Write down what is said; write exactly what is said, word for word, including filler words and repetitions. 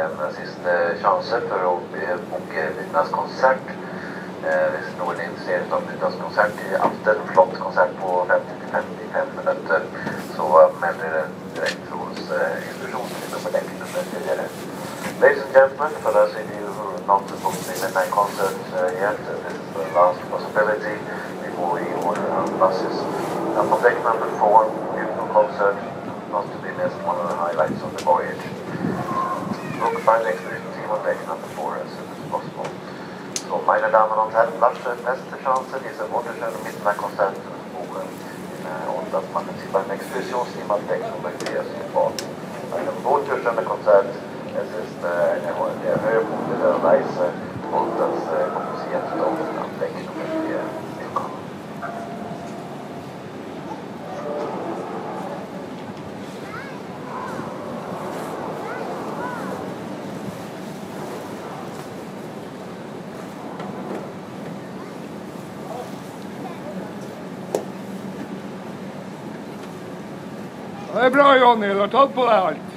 en sista chans för att boka Linas konsert. Hvis noen er interessert av Linas konsert i aften, flott konsert på femtio till femtiofem minuter, så melder det direkt hos institutionsnummer nummer tio. Ladies and gentlemen, for those of you who are not booked the midnight concert uh, yet, uh, this is the last possibility before we order our buses. And for deck number four, beautiful concert, not to be missed, one of the highlights of the voyage. Book by the expedition team on deck number four as soon as possible. Så, meine Damen und Herren, lasst beste Chance, diese wunderschöne Midnight-Konzert zu buchen. Und das machen Sie beim Expeditionsteam auf Deck Nummer vier sofort. Eine wunderschöne Konzert. Es ist äh, eine, der Höhepunkt der Reise und das äh, kommen Sie jetzt auf am Deck Nummer vier. Willkommen. Det är bra Johnny, du har tagit på det allt.